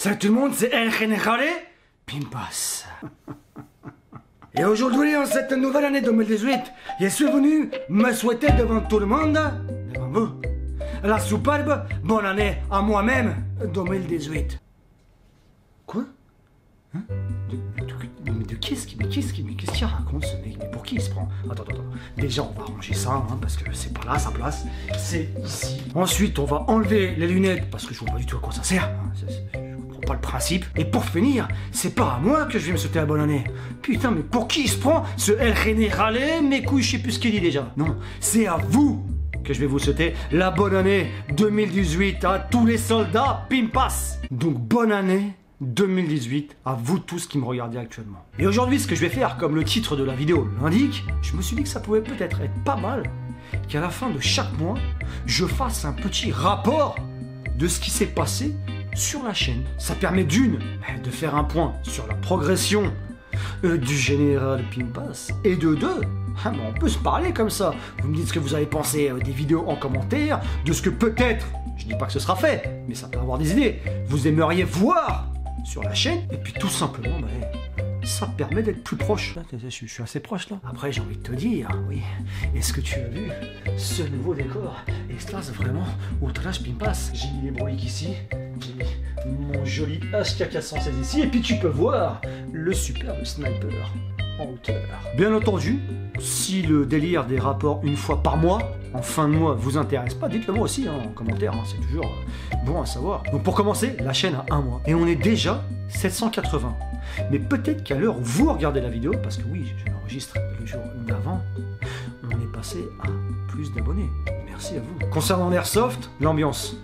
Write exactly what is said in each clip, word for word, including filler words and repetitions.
Salut tout le monde, c'est El Generale Pimpas. Et aujourd'hui, en cette nouvelle année deux mille dix-huit, je suis venu me souhaiter devant tout le monde, devant vous, la superbe bonne année à moi-même deux mille dix-huit. Quoi? Hein? De, de, de, de qui est-ce qui, mais qu'est-ce qui, mais qu'est-ce qu'il raconte ce mec? Mais pour qui il se prend? Attends, attends, attends. Déjà, on va ranger ça, hein, parce que c'est pas là sa place. C'est ici. Ensuite, on va enlever les lunettes, parce que je vois pas du tout à quoi ça sert. Hein. C'est, c'est, je comprends pas le principe. Et pour finir, c'est pas à moi que je vais me souhaiter la bonne année. Putain, mais pour qui il se prend ce El Generale? Mes couilles, je sais plus ce qu'il dit déjà. Non, c'est à vous que je vais vous souhaiter la bonne année deux mille dix-huit à tous les soldats Pimpas. Donc, bonne année deux mille dix-huit à vous tous qui me regardez actuellement. Et aujourd'hui, ce que je vais faire, comme le titre de la vidéo l'indique, je me suis dit que ça pouvait peut-être être pas mal qu'à la fin de chaque mois, je fasse un petit rapport de ce qui s'est passé sur la chaîne. Ça permet d'une, de faire un point sur la progression euh, du général Pimpas, et de deux, ah, ben on peut se parler comme ça. Vous me dites ce que vous avez pensé euh, des vidéos en commentaire, de ce que peut-être, je dis pas que ce sera fait, mais ça peut avoir des idées, vous aimeriez voir sur la chaîne, et puis tout simplement, bah, ça permet d'être plus proche. Là, je, je suis assez proche là. Après, j'ai envie de te dire, oui, est-ce que tu as vu ce nouveau décor? Estás vraiment outrage Pimpas? J'ai mis les broïques ici, j'ai mis mon joli H K quatre cent seize ici, et puis tu peux voir le superbe sniper en hauteur. Bien entendu, si le délire des rapports une fois par mois, en fin de mois, vous intéresse pas, dites-le moi aussi hein, en commentaire, hein, c'est toujours euh, bon à savoir. Donc pour commencer, la chaîne a un mois, et on est déjà sept cent quatre-vingts. Mais peut-être qu'à l'heure où vous regardez la vidéo, parce que oui, je l'enregistre le jour d'avant, on est passé à plus d'abonnés. Merci à vous. Concernant l'Airsoft, l'ambiance,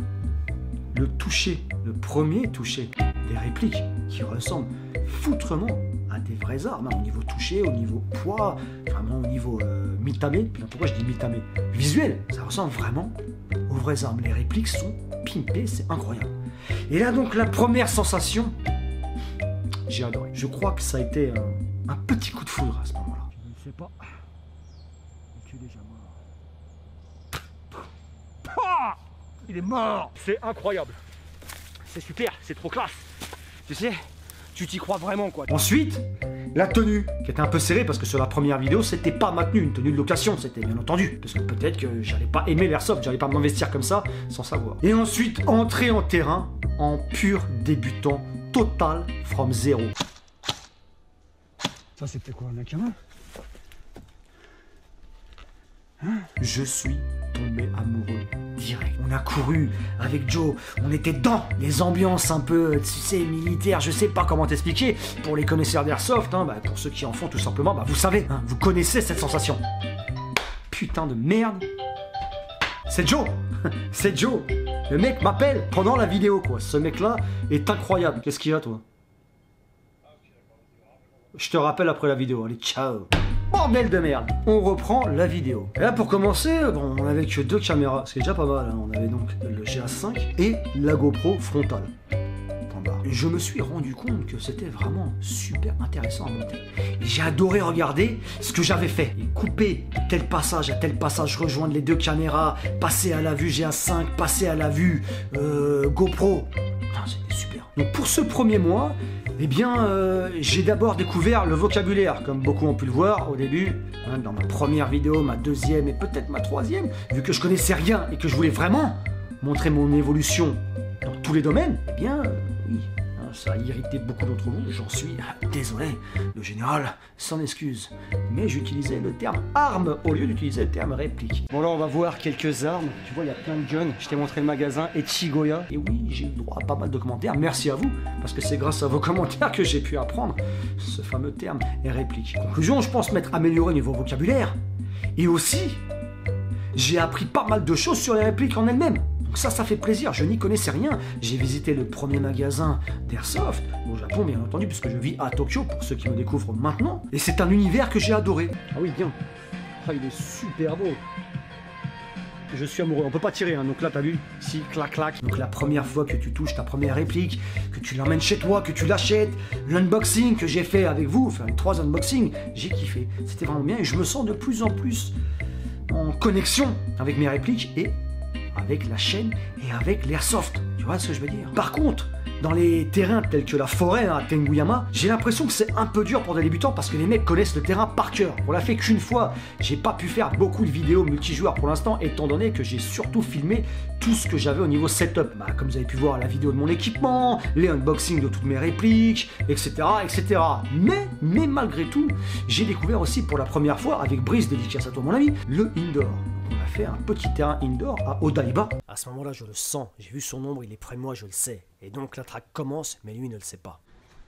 le toucher, le premier toucher, des répliques qui ressemblent foutrement à des vraies armes, hein, au niveau toucher, au niveau poids, vraiment au niveau euh, mitamé. Pourquoi je dis mitamé? Visuel, ça ressemble vraiment aux vraies armes. Les répliques sont pimpées, c'est incroyable. Et là donc la première sensation, j'ai adoré. Je crois que ça a été un, un petit coup de foudre à ce moment-là. Je ne sais pas. Tu es déjà mort. Ah, il est mort. C'est incroyable. C'est super, c'est trop classe. Tu sais, tu t'y crois vraiment quoi. Ensuite, la tenue, qui était un peu serrée parce que sur la première vidéo, c'était pas ma tenue, une tenue de location, c'était bien entendu. Parce que peut-être que j'allais pas aimer l'airsoft, j'allais pas m'investir comme ça sans savoir. Et ensuite, entrer en terrain en pur débutant total from zéro. Ça c'était quoi, un Akama? Hein? Je suis tombé amoureux direct. On a couru avec Joe, on était dans les ambiances un peu, tu sais, militaires, je sais pas comment t'expliquer. Pour les connaisseurs d'airsoft, hein, bah, pour ceux qui en font tout simplement, bah, vous savez, hein, vous connaissez cette sensation. Putain de merde. C'est Joe. C'est Joe. Le mec m'appelle pendant la vidéo, quoi. Ce mec-là est incroyable. Qu'est-ce qu'il y a, toi? Je te rappelle après la vidéo. Allez, ciao. Bordel de merde. On reprend la vidéo. Et là, pour commencer, bon, on avait que deux caméras. C'est déjà pas mal. Hein. On avait donc le G A cinq et la GoPro frontale. Et je me suis rendu compte que c'était vraiment super intéressant à monter. Et j'ai adoré regarder ce que j'avais fait. Et couper tel passage à tel passage, rejoindre les deux caméras, passer à la vue G A cinq, passer à la vue euh, GoPro. C'était super. Donc pour ce premier mois, eh bien, euh, j'ai d'abord découvert le vocabulaire, comme beaucoup ont pu le voir au début, hein, dans ma première vidéo, ma deuxième et peut-être ma troisième, vu que je connaissais rien et que je voulais vraiment montrer mon évolution dans tous les domaines, eh bien, euh, oui, hein, ça a irrité beaucoup d'entre vous, j'en suis désolé. Le général s'en excuse, mais j'utilisais le terme arme au lieu d'utiliser le terme réplique. Bon là, on va voir quelques armes. Tu vois, il y a plein de guns. Je t'ai montré le magasin Echigoya. Et oui, j'ai eu droit à pas mal de commentaires. Merci à vous, parce que c'est grâce à vos commentaires que j'ai pu apprendre ce fameux terme et réplique. Conclusion, je pense m'être amélioré au niveau vocabulaire. Et aussi, j'ai appris pas mal de choses sur les répliques en elles-mêmes. Donc ça, ça fait plaisir, je n'y connaissais rien. J'ai visité le premier magasin d'Airsoft, au Japon bien entendu, puisque je vis à Tokyo, pour ceux qui me découvrent maintenant. Et c'est un univers que j'ai adoré. Ah oui, bien. Ah, il est super beau. Je suis amoureux, on peut pas tirer, hein. Donc là t'as vu, si, clac clac. Donc la première fois que tu touches ta première réplique, que tu l'emmènes chez toi, que tu l'achètes, l'unboxing que j'ai fait avec vous, enfin les trois unboxings, j'ai kiffé. C'était vraiment bien et je me sens de plus en plus en connexion avec mes répliques et avec la chaîne et avec l'airsoft. Tu vois ce que je veux dire? Par contre, dans les terrains tels que la forêt hein, à Tenguyama, j'ai l'impression que c'est un peu dur pour des débutants parce que les mecs connaissent le terrain par cœur. On l'a fait qu'une fois, j'ai pas pu faire beaucoup de vidéos multijoueurs pour l'instant, étant donné que j'ai surtout filmé tout ce que j'avais au niveau setup. Bah, comme vous avez pu voir la vidéo de mon équipement, les unboxings de toutes mes répliques, et cetera, et cetera. Mais, mais malgré tout, j'ai découvert aussi pour la première fois, avec Brice, dédicace à toi mon ami, le indoor. On a fait un petit terrain indoor à Odaiba. À ce moment-là, je le sens. J'ai vu son ombre, il est près de moi, je le sais. Et donc la traque commence, mais lui ne le sait pas.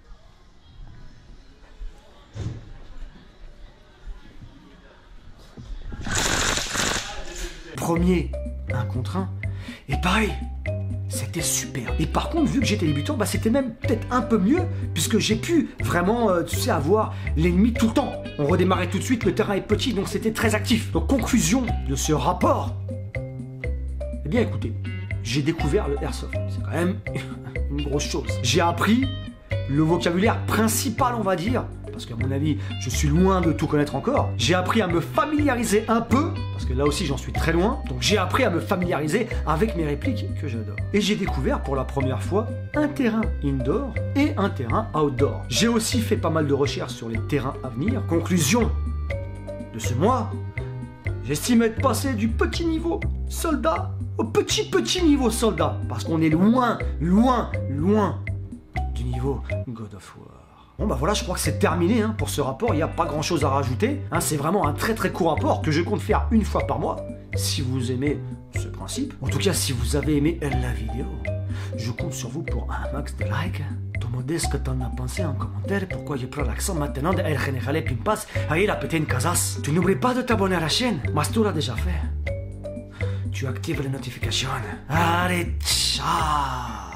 Premier, un contre un. Et pareil, c'était super. Et par contre, vu que j'étais débutant, bah, c'était même peut-être un peu mieux, puisque j'ai pu vraiment, euh, tu sais, avoir l'ennemi tout le temps. On redémarrait tout de suite, le terrain est petit, donc c'était très actif. Donc conclusion de ce rapport. Eh bien écoutez, j'ai découvert le airsoft. C'est quand même une grosse chose. J'ai appris le vocabulaire principal, on va dire, parce qu'à mon avis, je suis loin de tout connaître encore. J'ai appris à me familiariser un peu, parce que là aussi j'en suis très loin. Donc j'ai appris à me familiariser avec mes répliques que j'adore. Et j'ai découvert pour la première fois un terrain indoor et un terrain outdoor. J'ai aussi fait pas mal de recherches sur les terrains à venir. Conclusion de ce mois, j'estime être passé du petit niveau soldat au petit petit niveau soldat. Parce qu'on est loin, loin, loin du niveau God of War. Bon bah voilà, je crois que c'est terminé hein, pour ce rapport, il n'y a pas grand chose à rajouter. Hein, c'est vraiment un très très court rapport que je compte faire une fois par mois, si vous aimez ce principe. En tout cas, si vous avez aimé la vidéo, je compte sur vous pour un max de likes. Demandez ce que t'en as pensé en commentaire, pourquoi je prends l'accent maintenant de El Generale Pimpas à ir a péter une casas. Tu n'oublies pas de t'abonner à la chaîne, Mastou l'a déjà fait. Tu actives les notifications. Allez, ciao.